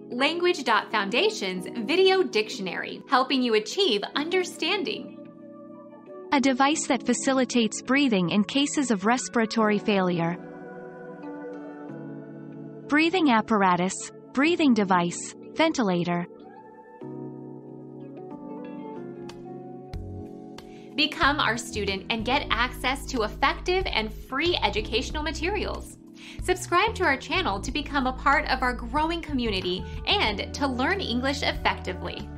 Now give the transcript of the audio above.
Language.Foundation's Video Dictionary, helping you achieve understanding. A device that facilitates breathing in cases of respiratory failure. Breathing apparatus, breathing device, ventilator. Become our student and get access to effective and free educational materials. Subscribe to our channel to become a part of our growing community and to learn English effectively.